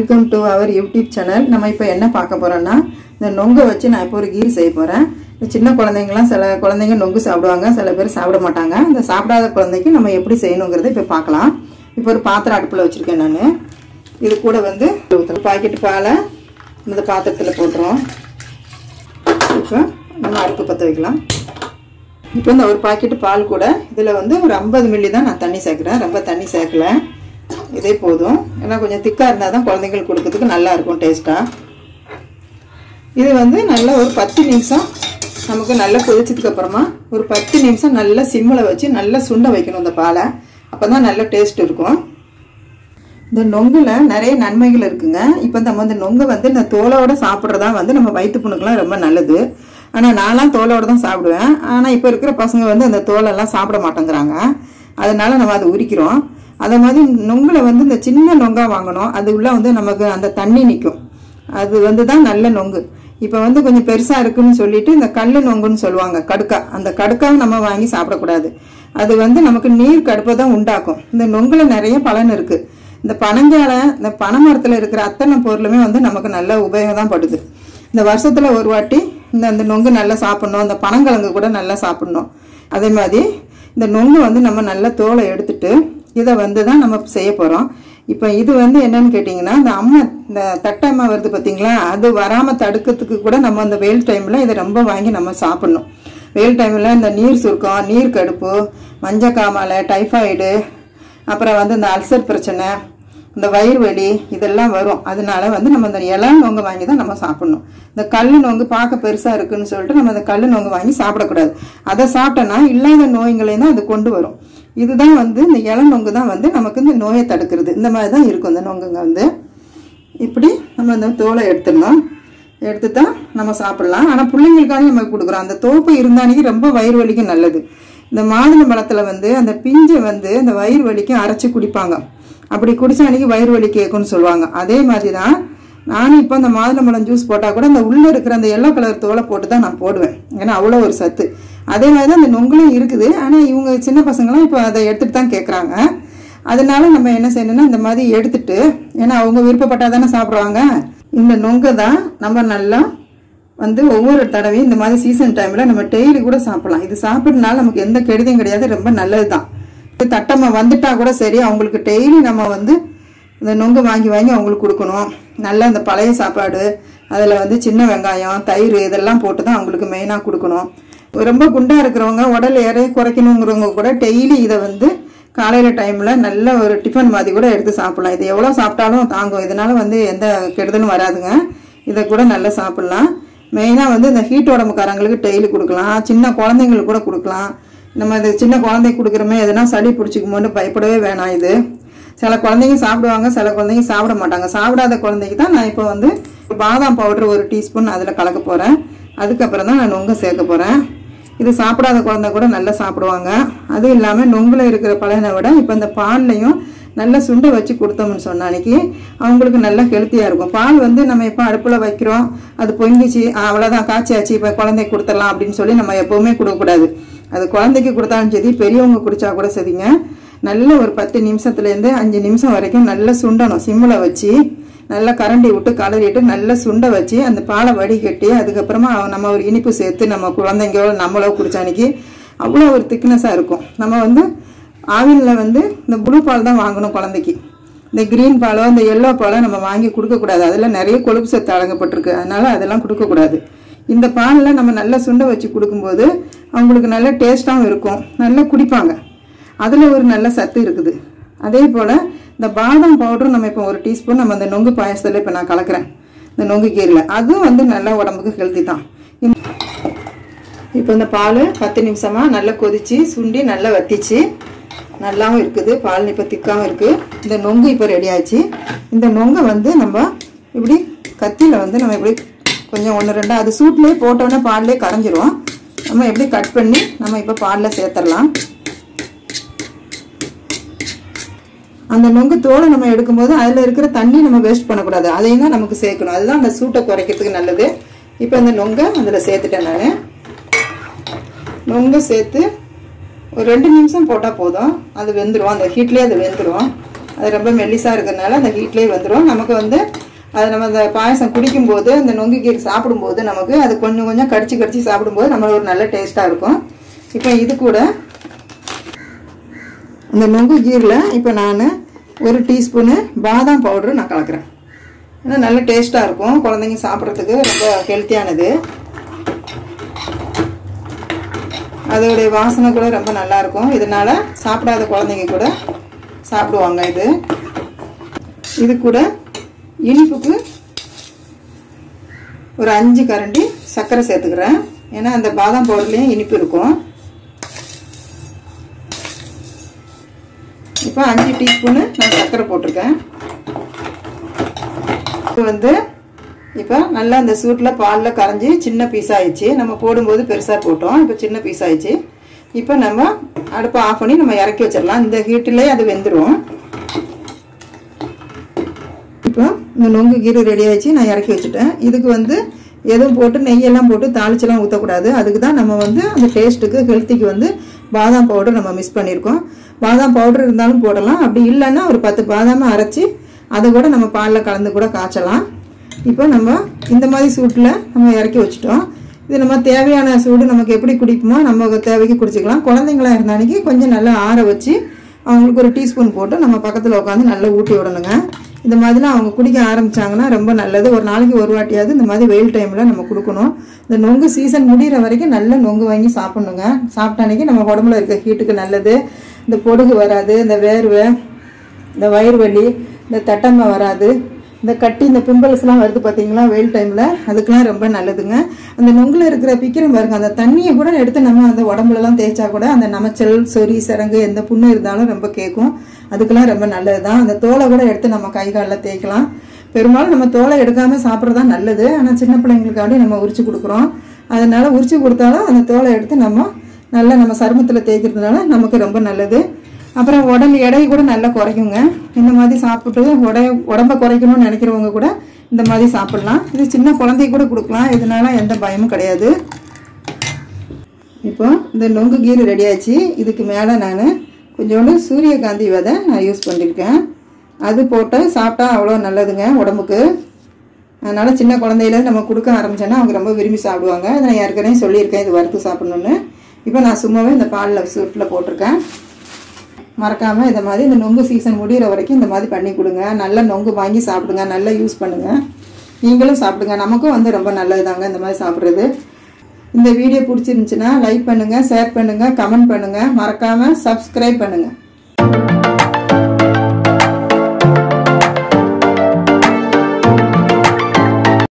Welcome to our YouTube channel. நம்ம இப்போ என்ன பார்க்க போறோம்னா, இந்த நொங்கை வச்சு நான் இப்போ ஒரு கீர் செய்ய போறேன். சின்ன குழந்தைங்கலாம் சில குழந்தைங்க நொங்கு சாப்பிடுவாங்க, சில பேர் சாப்பிட மாட்டாங்க. இந்த சாப்பிடாத குழந்தைக்கு நம்ம எப்படி செய்யணுங்கிறத இப்போ பார்க்கலாம். இப்போ ஒரு பாத்திரம் அடுப்பில் வச்சுருக்கேன் நான். இது கூட வந்து ஒரு பாக்கெட் பாலை இந்த பாத்திரத்தில் போட்டுரும். இப்போ நம்ம அடுப்பு பற்ற வைக்கலாம். இப்போ இந்த ஒரு பாக்கெட்டு பால் கூட இதில் வந்து ஒரு 50 மில்லி தான் நான் தண்ணி சேர்க்குறேன். ரொம்ப தண்ணி சேர்க்கல, இதே போதும். ஏன்னா கொஞ்சம் திக்காக இருந்தால் தான் குழந்தைங்களுக்கு கொடுக்கறதுக்கு நல்லா இருக்கும் டேஸ்ட்டாக. இது வந்து நல்லா ஒரு 10 நிமிஷம் நமக்கு நல்லா கொதிச்சதுக்கப்புறமா ஒரு 10 நிமிஷம் நல்லா சிம்மில் வச்சு நல்லா சுண்ட வைக்கணும் இந்த பாலை. அப்போ தான் நல்ல டேஸ்ட் இருக்கும். இந்த நொங்கில் நிறைய நன்மைகள் இருக்குங்க. இப்போ நம்ம இந்த நொங்கை வந்து இந்த தோலோடு சாப்பிட்றதா வந்து நம்ம வயிற்று புண்ணுக்கெலாம் ரொம்ப நல்லது. ஆனால் நான்லாம் தோலோடு தான் சாப்பிடுவேன். ஆனால் இப்போ இருக்கிற பசங்க வந்து அந்த தோலெல்லாம் சாப்பிட மாட்டேங்கிறாங்க. அதனால நம்ம அதை உரிக்கிறோம். அதே மாதிரி நொங்கில் வந்து இந்த சின்ன நொங்கா வாங்கணும். அது உள்ள வந்து நமக்கு அந்த தண்ணி நிற்கும். அது வந்து தான் நல்ல நொங்கு. இப்போ வந்து கொஞ்சம் பெருசாக இருக்குன்னு சொல்லிட்டு இந்த கல் நொங்குன்னு சொல்லுவாங்க, கடுக்கா. அந்த கடுக்காவை நம்ம வாங்கி சாப்பிடக்கூடாது. அது வந்து நமக்கு நீர் கடுப்பை தான் உண்டாக்கும். இந்த நொங்கில் நிறைய பலன் இருக்குது. இந்த பனங்கால இந்த பனைமரத்தில் இருக்கிற அத்தனை பொருளுமே வந்து நமக்கு நல்ல உபயோகம் தான் படுது. இந்த வருஷத்தில் ஒரு வாட்டி இந்த நொங்கு நல்லா சாப்பிட்ணும். இந்த பனங்கிழங்கு கூட நல்லா சாப்பிட்ணும். அதே மாதிரி இந்த நொங்கு வந்து நம்ம நல்லா தோலை எடுத்துட்டு இதை வந்து தான் நம்ம செய்ய போகிறோம். இப்போ இது வந்து என்னன்னு கேட்டிங்கன்னா, இந்த தட்டம்மா வருது பார்த்தீங்களா, அது வராமல் தடுக்கிறதுக்கு கூட நம்ம அந்த வெயில் டைமில் இதை ரொம்ப வாங்கி நம்ம சாப்பிட்ணும். வெயில் டைமில் இந்த நீர் சுருக்கம், நீர் கடுப்பு, மஞ்சக்காமாலை, டைஃபாய்டு, அப்புறம் வந்து இந்த அல்சர் பிரச்சனை, இந்த வயிறு வலி இதெல்லாம் வரும். அதனால வந்து நம்ம இந்த இலை நொங்கு வாங்கி தான் நம்ம சாப்பிட்ணும். இந்த கல் நொங்கு பார்க்க பெருசாக இருக்குன்னு சொல்லிட்டு நம்ம இந்த கல் நொங்கு வாங்கி சாப்பிடக்கூடாது. அதை சாப்பிட்டோன்னா இல்லாத நோய்களையும் தான் அது கொண்டு வரும். இதுதான் வந்து இந்த இலை நொங்கு தான் வந்து நமக்கு இந்த நோயை தடுக்கிறது. இந்த மாதிரி தான் இருக்கும் இந்த நொங்குங்க வந்து. இப்படி நம்ம இந்த தோலை எடுத்துடணும். எடுத்து தான் நம்ம சாப்பிடலாம். ஆனால் பிள்ளைங்களுக்காக நம்ம கொடுக்குறோம். அந்த தோப்பு இருந்தானிக்கு ரொம்ப வயிறு வலிக்கு நல்லது. இந்த மாதுளை பழத்தில் வந்து அந்த பிஞ்சை வந்து இந்த வயிறு வலிக்கு அரைச்சி குடிப்பாங்க. அப்படி குடிச்சா அன்றைக்கி வயிறு வலி கேட்கும்னு சொல்லுவாங்க. அதே மாதிரி தான் நானும் இப்போ அந்த மாதுளம்பழம் ஜூஸ் போட்டால் கூட அந்த உள்ளே இருக்கிற அந்த எல்லோ கலர் தோலை போட்டு தான் நான் போடுவேன். ஏன்னா அவ்வளோ ஒரு சத்து. அதே மாதிரி தான் அந்த நொங்குலையும் இருக்குது. ஆனால் இவங்க சின்ன பசங்களாம் இப்போ அதை எடுத்துகிட்டு தான் கேட்குறாங்க. அதனால நம்ம என்ன செய்யணும்னா இந்த மாதிரி எடுத்துட்டு, ஏன்னா அவங்க விருப்பப்பட்டால் தானே சாப்பிடுவாங்க. இந்த நொங்கை தான் நம்ம நல்லா வந்து ஒவ்வொரு தடவையும் இந்த மாதிரி சீசன் டைமில் நம்ம டெய்லி கூட சாப்பிடலாம். இது சாப்பிட்றதுனால நமக்கு எந்த கெடுதியும் கிடையாது, ரொம்ப நல்லது தான். தட்டம்மா வந்துட்டா கூட சரி, அவங்களுக்கு டெய்லி நம்ம வந்து இந்த நொங்கு வாங்கி வாங்கி அவங்களுக்கு கொடுக்கணும். நல்லா இந்த பழைய சாப்பாடு, அதில் வந்து சின்ன வெங்காயம், தயிர் இதெல்லாம் போட்டு தான் அவங்களுக்கு மெயினாக கொடுக்கணும். ரொம்ப குண்டாக இருக்கிறவங்க, உடல் எடை குறைக்கணுங்கிறவங்க கூட டெய்லி இதை வந்து காலையில் டைமில் நல்ல ஒரு டிஃபன் மாதிரி கூட எடுத்து சாப்பிட்லாம். இது எவ்வளோ சாப்பிட்டாலும் தாங்கும். இதனால் வந்து எந்த கெடுதலும் வராதுங்க. இதை கூட நல்லா சாப்பிட்லாம். மெயினாக வந்து இந்த ஹீட் உடம்புக்காரங்களுக்கு டெய்லி கொடுக்கலாம். சின்ன குழந்தைங்களுக்கு கூட கொடுக்கலாம். நம்ம இது சின்ன குழந்தைக்கு கொடுக்குறோமே, எதுனா சளி பிடிச்சிக்குமோன்னு பயப்படவே வேணாம். இது சில குழந்தைங்க சாப்பிடுவாங்க, சில குழந்தைங்க சாப்பிட மாட்டாங்க. சாப்பிடாத குழந்தைக்கு தான் நான் இப்போ வந்து பாதாம் பவுடர் 1 டீஸ்பூன் அதில் கலக்க போகிறேன். அதுக்கப்புறம் தான் நான் நொங்கை சேர்க்க போகிறேன். இது சாப்பிடாத குழந்தை கூட நல்லா சாப்பிடுவாங்க. அதுவும் இல்லாமல் நொங்கில் இருக்கிற பலனை விட இப்போ இந்த பால்லையும் நல்லா சுண்டை வச்சு கொடுத்தோம்னு சொன்ன அன்னைக்கு அவங்களுக்கு நல்லா ஹெல்த்தியாக இருக்கும். பால் வந்து நம்ம இப்போ அடுப்பில் வைக்கிறோம், அது பொங்கிச்சு, அவ்வளோதான் காய்ச்சியாச்சு, இப்போ குழந்தைக்கு கொடுத்துடலாம் அப்படின்னு சொல்லி நம்ம எப்போவுமே கொடுக்கக்கூடாது. அது குழந்தைக்கு கொடுத்தாலும் சரி, பெரியவங்க குடித்தா கூட சரிங்க. நல்ல ஒரு 10 நிமிஷத்துலேருந்து 5 நிமிஷம் வரைக்கும் நல்லா சுண்டணும். சிம்மில் வச்சு நல்லா கரண்டி விட்டு கலரிட்டு நல்லா சுண்டை வச்சு அந்த பாலை வடிகட்டி அதுக்கப்புறமா நம்ம ஒரு இனிப்பு சேர்த்து நம்ம குழந்தைங்களோ நம்மளோ குடித்தானிக்கு அவ்வளோ ஒரு திக்னஸாக இருக்கும். நம்ம வந்து ஆவினில் வந்து இந்த ப்ளூ பால் தான் வாங்கணும் குழந்தைக்கு. இந்த க்ரீன் பாலோ இந்த எல்லோ பாலோ நம்ம வாங்கி கொடுக்கக்கூடாது. அதில் நிறைய கொழுப்பு சத்து அடங்கப்பட்டிருக்கு. அதனால் அதெல்லாம் கொடுக்கக்கூடாது. இந்த பாலில் நம்ம நல்லா சுண்டை வச்சு கொடுக்கும்போது அவங்களுக்கு நல்ல டேஸ்ட்டாகவும் இருக்கும், நல்லா குடிப்பாங்க. அதில் ஒரு நல்ல சத்து இருக்குது. அதே போல் இந்த பாதாம் பவுடரும் நம்ம இப்போ 1 டீஸ்பூன் நம்ம இந்த நொங்கு பாயசத்தில் இப்போ நான் கலக்கிறேன். இந்த நொங்கு கீரையில் அதுவும் வந்து நல்லா உடம்புக்கு ஹெல்த்தி தான். இப்போ இந்த பால் 10 நிமிஷமாக நல்லா கொதித்து சுண்டி நல்லா வத்திச்சு நல்லாவும் இருக்குது. பால் இப்போ திக்காகவும் இருக்குது. இந்த நொங்கு இப்போ ரெடி ஆச்சு. இந்த நொங்கை வந்து நம்ம இப்படி கத்தியில் வந்து நம்ம இப்படி கொஞ்சம் 1-2 அது சூட்லேயே போட்டோன்னே பால்லே கரைஞ்சிரும். நம்ம எப்படி கட் பண்ணி நம்ம இப்போ பாலில் சேர்த்துடலாம். அந்த நொங்கு தோலை நம்ம எடுக்கும்போது அதில் இருக்கிற தண்ணி நம்ம வேஸ்ட் பண்ணக்கூடாது. அதையும் தான் நமக்கு சேர்க்கணும். அதுதான் அந்த சூட்டை குறைக்கிறதுக்கு நல்லது. இப்போ இந்த நொங்கை அதில் சேர்த்துட்டேன் நான். நொங்கை சேர்த்து ஒரு 2 நிமிஷம் போட்டால் போதும், அது வெந்துடும். அந்த ஹீட்லேயே அது வெந்துடும். அது ரொம்ப மெல்லிசாக இருக்கிறதுனால அந்த ஹீட்லேயே வந்துடும். நமக்கு வந்து அது நம்ம அந்த பாயசம் குடிக்கும்போது அந்த நொங்கு கீரை சாப்பிடும்போது நமக்கு அது கொஞ்சம் கொஞ்சம் கடிச்சு சாப்பிடும்போது நம்மளுக்கு ஒரு நல்ல டேஸ்ட்டாக இருக்கும். இப்போ இது கூட இந்த நொங்கு கீரில் இப்போ நான் 1 டீஸ்பூனு பாதாம் பவுடரு நான் கலக்கிறேன். ஏன்னா நல்ல டேஸ்ட்டாக இருக்கும், குழந்தைங்க சாப்பிட்றதுக்கு ரொம்ப ஹெல்த்தியானது. அதோடைய வாசனை கூட ரொம்ப நல்லாயிருக்கும். இதனால் சாப்பிடாத குழந்தைங்க கூட சாப்பிடுவாங்க. இது கூட இனிப்புக்கு ஒரு 5 கரண்டி சர்க்கரை சேர்த்துக்கிறேன். ஏன்னா அந்த பாதாம் பவுடர்லேயும் இனிப்பு இருக்கும். இப்போ 5 டீஸ்பூனு நான் சர்க்கரை போட்டிருக்கேன். இது வந்து இப்போ நல்லா அந்த சூட்டில் பாலில் கரைஞ்சி சின்ன பீஸ் ஆயிடுச்சு. நம்ம போடும்போது பெருசாக போட்டோம், இப்போ சின்ன பீஸ் ஆயிடுச்சு. இப்போ நம்ம அடுப்பை ஆஃப் பண்ணி நம்ம இறக்கி வச்சிடலாம். இந்த ஹீட்டிலே அது வெந்துடும். இப்போ இந்த நொங்கு கீரை ரெடி ஆயிடுச்சு, நான் இறக்கி வச்சுட்டேன். இதுக்கு வந்து எதுவும் போட்டு நெய்யெல்லாம் போட்டு தாளிச்செல்லாம் ஊற்றக்கூடாது. அதுக்கு தான் நம்ம வந்து அந்த டேஸ்ட்டுக்கு ஹெல்த்திக்கு வந்து பாதாம் பவுடர் நம்ம மிஸ் பண்ணியிருக்கோம். பாதாம் பவுடர் இருந்தாலும் போடலாம், அப்படி இல்லைன்னா ஒரு 10 பாதாமை அரைச்சி அதை கூட நம்ம பாலில் கலந்து கூட காய்ச்சலாம். இப்போ நம்ம இந்த மாதிரி சூட்டில் நம்ம இறக்கி வச்சுட்டோம். இது நம்ம தேவையான சூடு நமக்கு எப்படி குடிக்குமோ நம்ம தேவைக்கு குடிச்சிக்கலாம். குழந்தைங்களா இருந்தானிக்கு கொஞ்சம் நல்லா ஆற வச்சு அவங்களுக்கு ஒரு டீஸ்பூன் போட்டு நம்ம பக்கத்தில் உட்காந்து நல்லா ஊட்டி விடணுங்க. இந்த மாதிரிலாம் அவங்க குடிக்க ஆரம்பித்தாங்கன்னா ரொம்ப நல்லது. ஒரு நாளைக்கு ஒரு வாட்டியாவது இந்த மாதிரி வெயில் டைமில் நம்ம கொடுக்கணும். இந்த நொங்கு சீசன் முடிகிற வரைக்கும் நல்ல நொங்கு வாங்கி சாப்பிட்ணுங்க. சாப்பிட்டானிக்கு நம்ம உடம்புல இருக்க ஹீட்டுக்கு நல்லது. இந்த பொடுகு வராது, இந்த வேர்வை, இந்த வயிறு வலி, இந்த தட்டம்மை வராது, இந்த கட்டி இந்த பிம்பிள்ஸ்லாம் வருது பார்த்தீங்களா வெயில் டைமில், அதுக்கெலாம் ரொம்ப நல்லதுங்க. அந்த நொங்கில் இருக்கிற பிக்கிரம் பாருங்க, அந்த தண்ணியை கூட எடுத்து நம்ம அந்த உடம்புலலாம் தேய்ச்சா கூட அந்த நமைச்சல், சொறி, சிரங்கு எந்த புண்ணு இருந்தாலும் ரொம்ப கேட்கும். அதுக்கெல்லாம் ரொம்ப நல்லது தான். அந்த தோலை கூட எடுத்து நம்ம கை காலில் தேய்க்கலாம். பெரும்பாலும் நம்ம தோலை எடுக்காமல் சாப்பிட்றது தான் நல்லது. ஆனால் சின்ன பிள்ளைங்களுக்காண்டி நம்ம உரிச்சு கொடுக்குறோம். அதனால உரிச்சு கொடுத்தாலும் அந்த தோலை எடுத்து நம்ம சருமத்தில் தேய்க்கிறதுனால நமக்கு ரொம்ப நல்லது. அப்புறம் உடம்பு எடை கூட நல்லா குறைக்குங்க. இந்த மாதிரி சாப்பிட்டு உடம்பை குறைக்கணும்னு நினைக்கிறவங்க கூட இந்த மாதிரி சாப்பிடலாம். இது சின்ன குழந்தைக்கு கூட கொடுக்கலாம், இதனால எந்த பயமும் கிடையாது. இப்போ இந்த நொங்கு கீரை ரெடி ஆச்சு. இதுக்கு மேலே நான் கொஞ்சோண்டு சூரியகாந்தி விதை நான் யூஸ் பண்ணியிருக்கேன். அது போட்டு சாப்பிட்டா அவ்வளோ நல்லதுங்க உடம்புக்கு. அதனால் சின்ன குழந்தையில நம்ம கொடுக்க ஆரம்பிச்சோன்னா அவங்க ரொம்ப விரும்பி சாப்பிடுவாங்க. நான் ஏற்கனவே சொல்லியிருக்கேன் இது வறுத்து சாப்பிட்ணுன்னு. இப்போ நான் சும்மாவே இந்த பாலில் சூட்டில் போட்டிருக்கேன். மறக்காமல் இந்த மாதிரி இந்த நொங்கு சீசன் முடிகிற வரைக்கும் இந்த மாதிரி பண்ணி கொடுங்க. நல்ல நொங்கு வாங்கி சாப்பிடுங்க, நல்லா யூஸ் பண்ணுங்கள். நீங்களும் சாப்பிடுங்க, நமக்கும் வந்து ரொம்ப நல்லது தாங்க இந்த மாதிரி சாப்பிட்றது. இந்த வீடியோ பிடிச்சிருந்துச்சுன்னா லைக் பண்ணுங்கள், ஷேர் பண்ணுங்கள், கமெண்ட் பண்ணுங்கள், மறக்காமல் சப்ஸ்கிரைப் பண்ணுங்கள்.